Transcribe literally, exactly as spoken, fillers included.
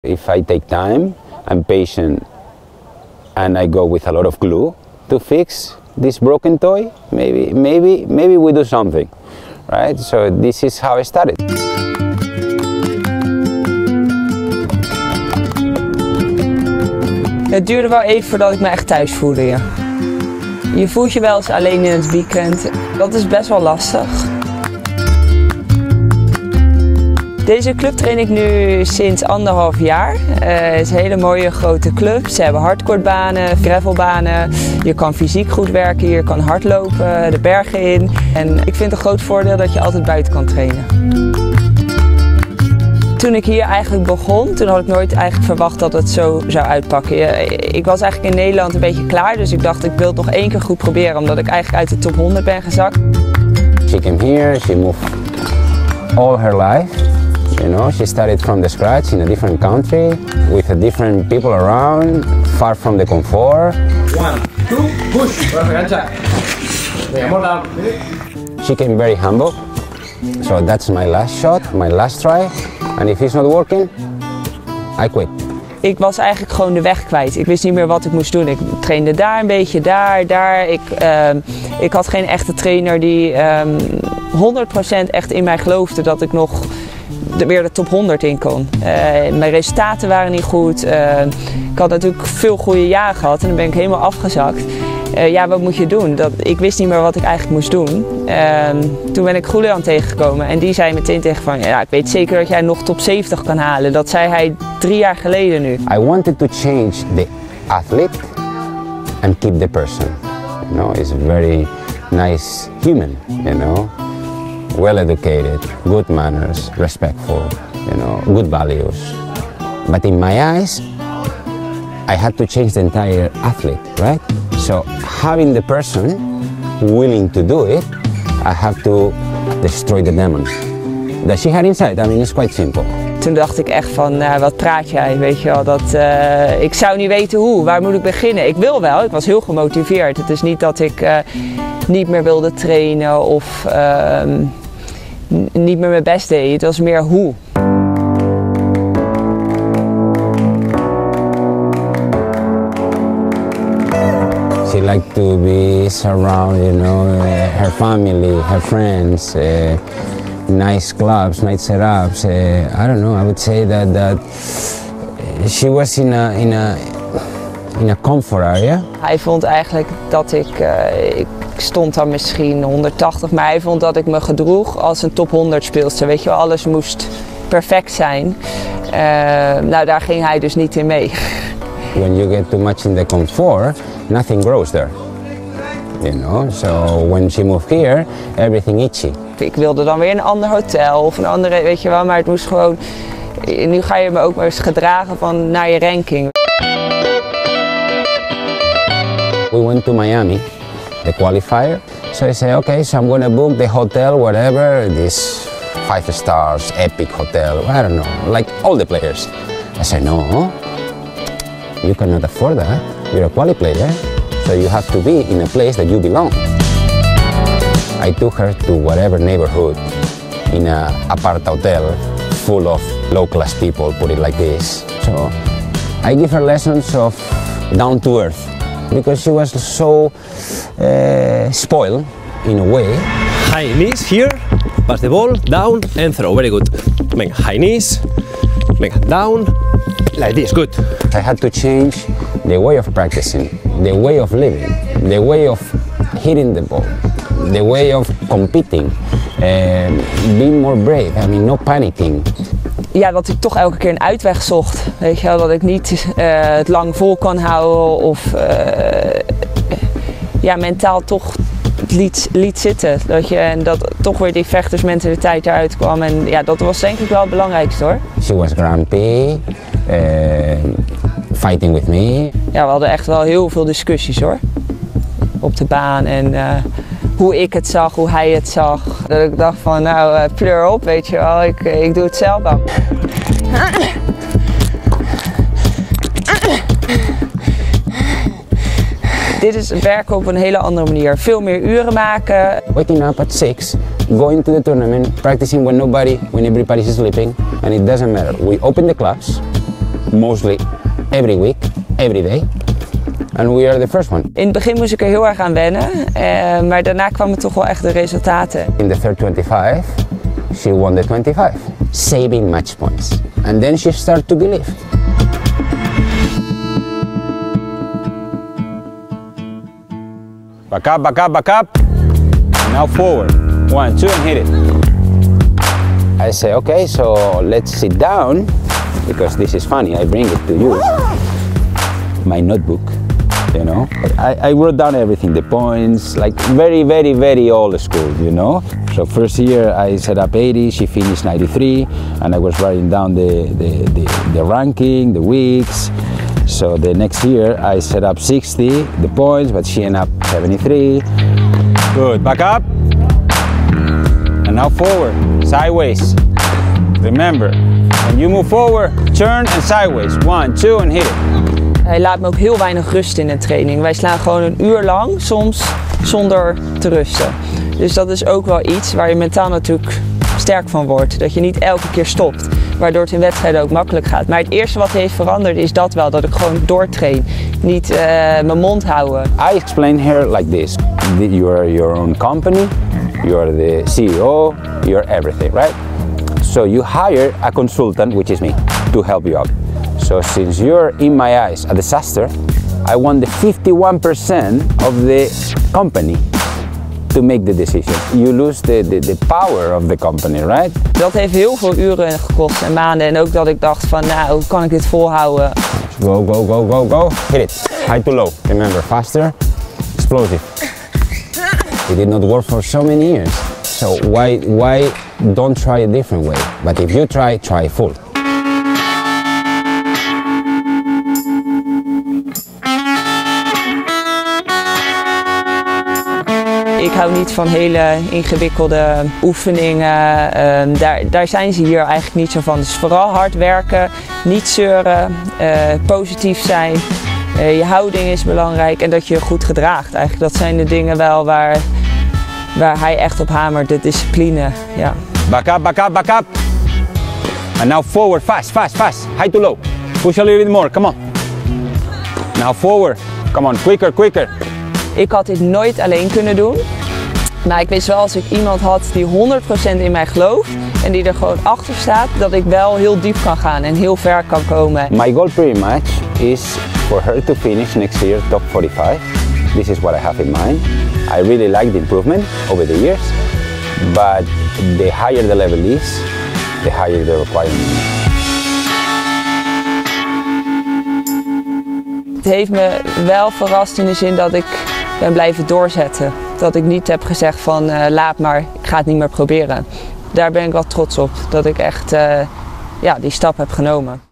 If I take time, I'm patient, and I go with a lot of glue to fix this broken toy, maybe, maybe, maybe we do something, right? So this is how I started. Het duurde wel even voordat ik me echt thuis voelde, ja. Je voelt je wel eens alleen in het weekend. Dat is best wel lastig. Deze club train ik nu sinds anderhalf jaar. Uh, het is een hele mooie grote club. Ze hebben hardcourtbanen, gravelbanen. Je kan fysiek goed werken, je kan hardlopen, de bergen in. En ik vind het een groot voordeel dat je altijd buiten kan trainen. Toen ik hier eigenlijk begon, toen had ik nooit eigenlijk verwacht dat het zo zou uitpakken. Ik was eigenlijk in Nederland een beetje klaar, dus ik dacht ik wil het nog één keer goed proberen, omdat ik eigenlijk uit de top honderd ben gezakt. She came here, she moved all her life. You know, she started from the scratch in a different country, with a different people around, far from the comfort. One, two, push. More down. She came very humble, so that's my last shot, my last try. And if it's not working, I quit. Ik was eigenlijk gewoon de weg kwijt. Ik wist niet meer wat ik moest doen. Ik trainde daar een beetje, daar, daar. Ik, uh, ik had geen echte trainer die um, honderd procent echt in mij geloofde dat ik nog de, weer de top honderd in kon. Uh, mijn resultaten waren niet goed. Uh, ik had natuurlijk veel goede jaren gehad en dan ben ik helemaal afgezakt. Uh, ja, wat moet je doen? Dat, ik wist niet meer wat ik eigenlijk moest doen. Uh, toen ben ik Julian tegengekomen en die zei meteen tegen van, ja, ik weet zeker dat jij nog top zeventig kan halen. Dat zei hij drie jaar geleden nu. I wanted to change the athlete and keep the person. You know, he's a very nice human, you know, well educated, good manners, respectful, you know, good values. But in my eyes, I had to change the entire athlete, right? So having the person willing to do it, I have to destroy the demon that she had inside. I mean, it's quite simple. Toen dacht ik echt van, uh, wat praat jij, weet je wel, dat, uh, ik zou niet weten hoe, waar moet ik beginnen? Ik wil wel, ik was heel gemotiveerd. Het is niet dat ik uh, niet meer wilde trainen of uh, niet meer mijn best deed, het was meer hoe. She liked to be surrounded, you know, uh, her family, her friends, uh, nice clubs, nice setups. Uh, I don't know. I would say that that she was in a in a in a comfort area. Hij vond eigenlijk dat ik, uh, ik stond dan misschien honderdtachtig, maar hij vond dat ik me gedroeg als een top honderd speelster. Weet je wel, alles moest perfect zijn. Uh, nou, daar ging hij dus niet in mee. When you get too much in the comfort, nothing grows there. You know, so when she moved here, everything itchy. Ik wilde dan weer een ander hotel of een andere, weet je wel, maar het moest gewoon. Nu ga je me ook maar eens gedragen van naar je ranking. We went to Miami, the qualifier. So I said, okay, so I'm gonna book the hotel, whatever, this five stars, epic hotel, I don't know, like all the players. I said, no. You cannot afford that. You're a quali player, so you have to be in a place that you belong. I took her to whatever neighborhood in a apart hotel full of low-class people, put it like this. So I give her lessons of down to earth because she was so uh, spoiled in a way. High knees here, pass the ball, down and throw. Very good. Venga, high knees, venga, down, like this, good. I had to change the way of practicing, the way of living, the way of hitting the ball, the way of competing, uh, being more brave, I mean, no panicking. Ja, dat ik toch elke keer een uitweg zocht. Weet je wel, dat ik niet uh, het lang vol kan houden of uh, ja, mentaal toch liet, liet zitten. Dat je, en dat toch weer die vechtersmentaliteit eruit kwam. En ja, dat was denk ik wel het belangrijkste hoor. She was grumpy, uh, fighting with me. Ja, we hadden echt wel heel veel discussies hoor. Op de baan en uh, hoe ik het zag, hoe hij het zag. Dat ik dacht van nou, uh, pleur op, weet je wel, ik, ik doe het zelf dan. Dit is werken op een hele andere manier. Veel meer uren maken. Waking up at six, going to the tournament, practicing when nobody, when everybody's sleeping, and it doesn't matter. We open the clubs, mostly every week, every day. And we are the first one. In het begin moest ik er heel erg aan wennen, uh, maar daarna kwamen toch wel echt de resultaten. In the third twenty-five, she won the twenty-five, saving match points. And then she started to believe. Back up, back up, back up. Now forward. One, two, and hit it. I say, okay, so let's sit down, because this is funny. I bring it to you. My notebook, you know. I, I wrote down everything, the points, like very, very, very old school, you know. So first year I set up eighty, she finished ninety-three, and I was writing down the, the, the, the ranking, the weeks. So the next year I set up sixty, the points, but she ended up seventy-three. Good, back up. And now forward, sideways. Remember, when you move forward, turn and sideways. One, two, and hit it. Hij laat me ook heel weinig rust in een training. Wij slaan gewoon een uur lang, soms zonder te rusten. Dus dat is ook wel iets waar je mentaal natuurlijk sterk van wordt. Dat je niet elke keer stopt, waardoor het in wedstrijden ook makkelijk gaat. Maar het eerste wat heeft veranderd is dat wel, dat ik gewoon doortrain. Niet uh, mijn mond houden. I explain her like this. You are your own company, you are the C E O, you are everything, right? So you hire a consultant, which is me, to help you out. So since you're in my eyes a disaster, I want the fifty-one percent of the company to make the decision. You lose the, the, the power of the company, right? Dat heeft heel veel uren gekost en maanden. En ook dat ik dacht van, nou, hoe kan ik dit volhouden? Go, go, go, go, go. Hit it. High to low. Remember, faster, explosive. It did not work for so many years. So why, why don't try a different way? But if you try, try full. Ik hou niet van hele ingewikkelde oefeningen. Uh, daar, daar zijn ze hier eigenlijk niet zo van. Dus vooral hard werken, niet zeuren, uh, positief zijn. Uh, je houding is belangrijk en dat je je goed gedraagt. Eigenlijk, dat zijn de dingen wel waar, waar hij echt op hamert, de discipline. Ja. Back up, back up, back up. And now forward, fast, fast, fast. High to low. Push a little bit more, come on. Now forward. Come on, quicker, quicker. Ik had dit nooit alleen kunnen doen. Maar ik wist wel, als ik iemand had die honderd procent in mij gelooft en die er gewoon achter staat, dat ik wel heel diep kan gaan en heel ver kan komen. My goal pretty much is for her to finish next year top forty-five. This is what I have in mind. I really like the improvement over the years, but the higher the level is, the higher the requirement. Het heeft me wel verrast in de zin dat ik ben blijven doorzetten. Dat ik niet heb gezegd van uh, laat maar, ik ga het niet meer proberen. Daar ben ik wel trots op, dat ik echt uh, ja, die stap heb genomen.